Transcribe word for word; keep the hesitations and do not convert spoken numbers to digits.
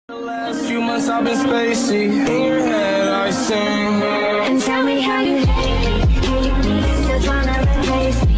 The last few months I've been spacey. In your head I sing. And tell me how you hate me, hate me. Still tryna replace me.